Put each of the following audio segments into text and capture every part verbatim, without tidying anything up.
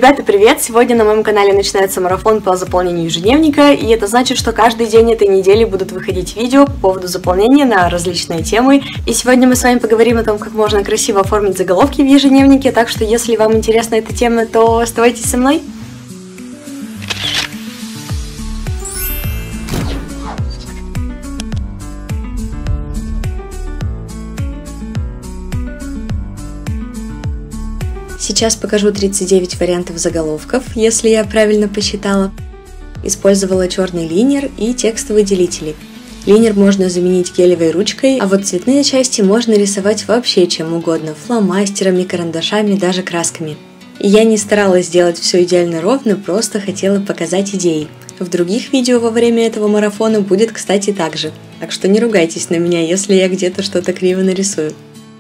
Ребята, привет! Сегодня на моем канале начинается марафон по заполнению ежедневника, и это значит, что каждый день этой недели будут выходить видео по поводу заполнения на различные темы. И сегодня мы с вами поговорим о том, как можно красиво оформить заголовки в ежедневнике, так что если вам интересна эта тема, то оставайтесь со мной. Сейчас покажу тридцать девять вариантов заголовков, если я правильно посчитала. Использовала черный линер и текстовые делители. Линер можно заменить гелевой ручкой, а вот цветные части можно рисовать вообще чем угодно, фломастерами, карандашами, даже красками. И я не старалась сделать все идеально ровно, просто хотела показать идеи. В других видео во время этого марафона будет, кстати, так же. Так что не ругайтесь на меня, если я где-то что-то криво нарисую.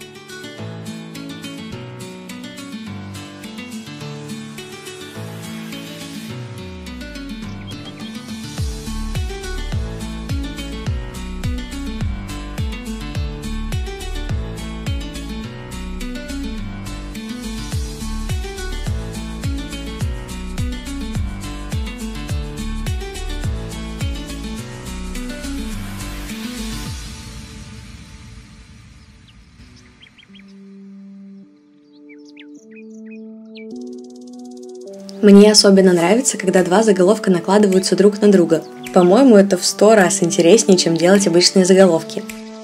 Мне особенно нравится, когда два заголовка накладываются друг на друга. По-моему, это в сто раз интереснее, чем делать обычные заголовки.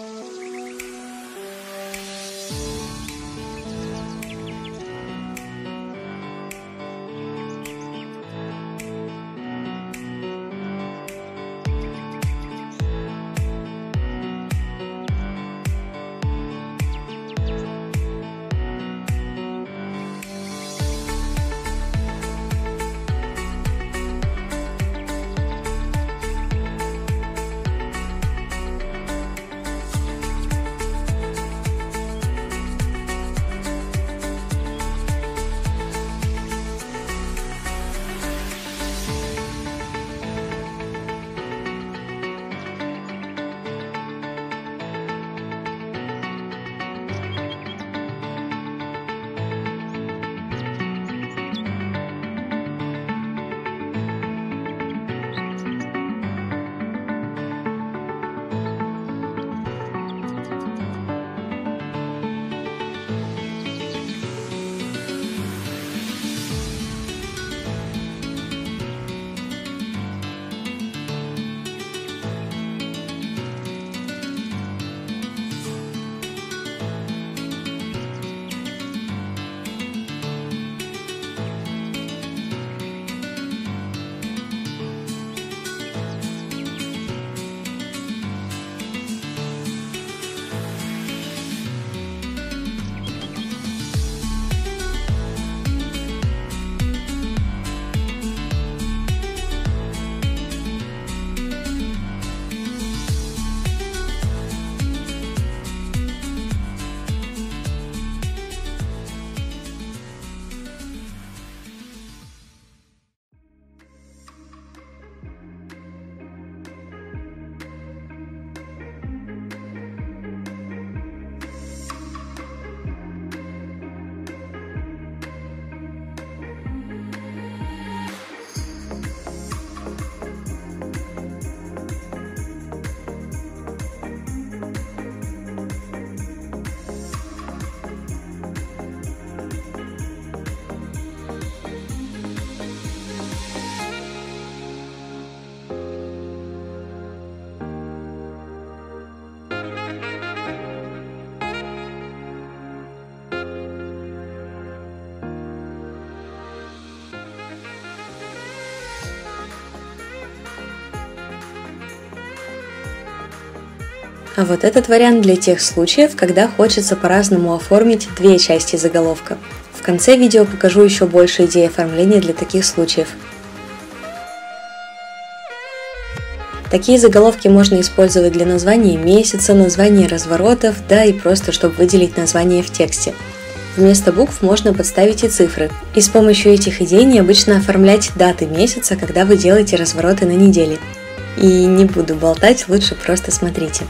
А вот этот вариант для тех случаев, когда хочется по-разному оформить две части заголовка. В конце видео покажу еще больше идей оформления для таких случаев. Такие заголовки можно использовать для названия месяца, названия разворотов, да и просто чтобы выделить название в тексте. Вместо букв можно подставить и цифры. И с помощью этих идей необычно оформлять даты месяца, когда вы делаете развороты на неделе. И не буду болтать, лучше просто смотрите.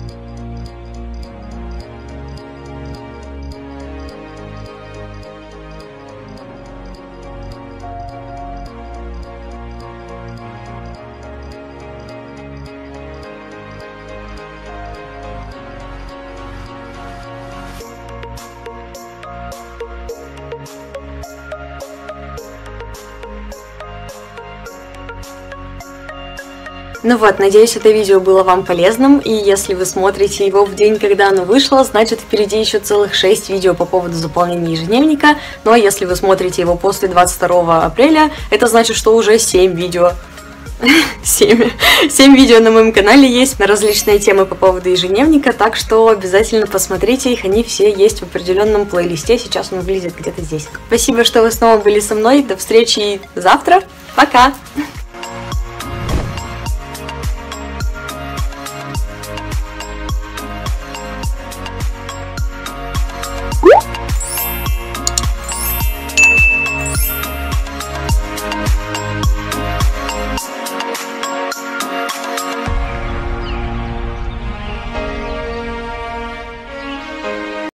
Ну вот, надеюсь, это видео было вам полезным, и если вы смотрите его в день, когда оно вышло, значит впереди еще целых шесть видео по поводу заполнения ежедневника, но если вы смотрите его после двадцать второго апреля, это значит, что уже семь видео. семь. семь видео на моем канале есть на различные темы по поводу ежедневника, так что обязательно посмотрите их, они все есть в определенном плейлисте, сейчас он выглядит где-то здесь. Спасибо, что вы снова были со мной, до встречи завтра, пока!